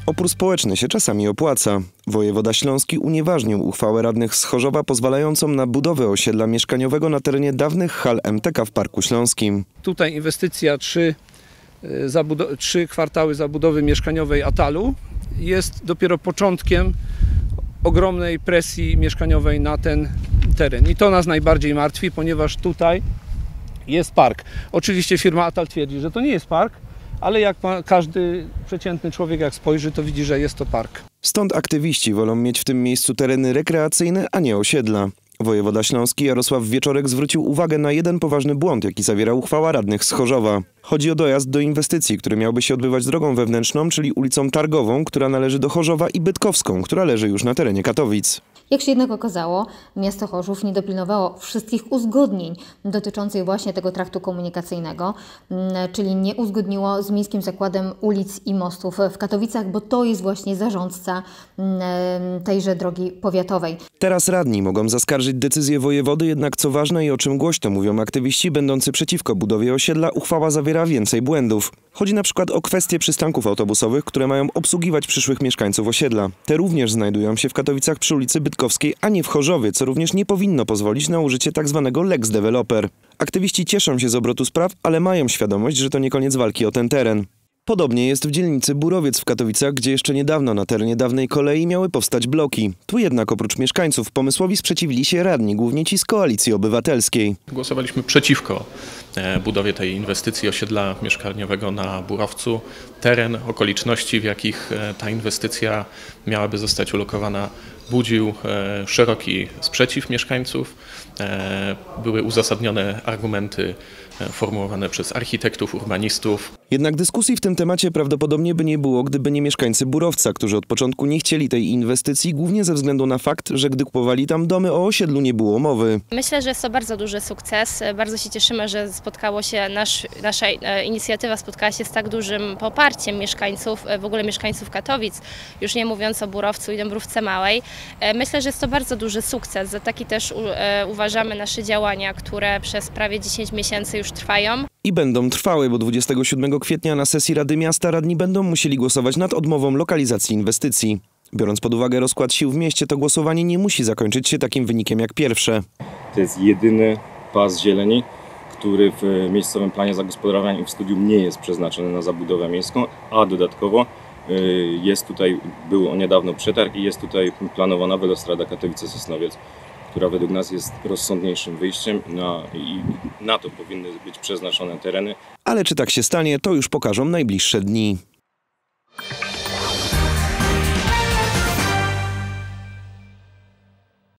Opór społeczny się czasami opłaca. Wojewoda śląski unieważnił uchwałę radnych z Chorzowa pozwalającą na budowę osiedla mieszkaniowego na terenie dawnych hal MTK w Parku Śląskim. Tutaj inwestycja 3 kwartały zabudowy mieszkaniowej Atalu jest dopiero początkiem ogromnej presji mieszkaniowej na ten teren. I to nas najbardziej martwi, ponieważ tutaj jest park. Oczywiście firma Atal twierdzi, że to nie jest park, ale jak każdy przeciętny człowiek jak spojrzy, to widzi, że jest to park. Stąd aktywiści wolą mieć w tym miejscu tereny rekreacyjne, a nie osiedla. Wojewoda śląski Jarosław Wieczorek zwrócił uwagę na jeden poważny błąd, jaki zawiera uchwała radnych z Chorzowa. Chodzi o dojazd do inwestycji, który miałby się odbywać drogą wewnętrzną, czyli ulicą Targową, która należy do Chorzowa, i Bytkowską, która leży już na terenie Katowic. Jak się jednak okazało, miasto Chorzów nie dopilnowało wszystkich uzgodnień dotyczących właśnie tego traktu komunikacyjnego, czyli nie uzgodniło z Miejskim Zakładem Ulic i Mostów w Katowicach, bo to jest właśnie zarządca tejże drogi powiatowej. Teraz radni mogą zaskarżyć decyzję wojewody, jednak co ważne i o czym głośno mówią aktywiści będący przeciwko budowie osiedla, uchwała zawiera więcej błędów. Chodzi na przykład o kwestie przystanków autobusowych, które mają obsługiwać przyszłych mieszkańców osiedla. Te również znajdują się w Katowicach przy ulicy Bytkowskiej, a nie w Chorzowie, co również nie powinno pozwolić na użycie tzw. lex developer. Aktywiści cieszą się z obrotu spraw, ale mają świadomość, że to nie koniec walki o ten teren. Podobnie jest w dzielnicy Burowiec w Katowicach, gdzie jeszcze niedawno na terenie dawnej kolei miały powstać bloki. Tu jednak oprócz mieszkańców pomysłowi sprzeciwili się radni, głównie ci z Koalicji Obywatelskiej. Głosowaliśmy przeciwko budowie tej inwestycji osiedla mieszkaniowego na Burowcu. Teren, okoliczności, w jakich ta inwestycja miałaby zostać ulokowana, budził szeroki sprzeciw mieszkańców. Były uzasadnione argumenty formułowane przez architektów, urbanistów. Jednak dyskusji w tym temacie prawdopodobnie by nie było, gdyby nie mieszkańcy Burowca, którzy od początku nie chcieli tej inwestycji, głównie ze względu na fakt, że gdy kupowali tam domy, o osiedlu nie było mowy. Myślę, że jest to bardzo duży sukces. Bardzo się cieszymy, że spotkało się nasza inicjatywa spotkała się z tak dużym poparciem mieszkańców, w ogóle mieszkańców Katowic, już nie mówiąc o Burowcu i Dąbrówce Małej. Myślę, że jest to bardzo duży sukces. Za taki też uważamy nasze działania, które przez prawie 10 miesięcy już trwają. I będą trwały, bo 27 kwietnia na sesji Rady Miasta radni będą musieli głosować nad odmową lokalizacji inwestycji. Biorąc pod uwagę rozkład sił w mieście, to głosowanie nie musi zakończyć się takim wynikiem jak pierwsze. To jest jedyny pas zieleni, który w miejscowym planie zagospodarowania i w studium nie jest przeznaczony na zabudowę miejską, a dodatkowo jest tutaj, był niedawno przetarg i jest tutaj planowana Welostrada Katowice-Sosnowiec, która według nas jest rozsądniejszym wyjściem i na to powinny być przeznaczone tereny. Ale czy tak się stanie, to już pokażą najbliższe dni.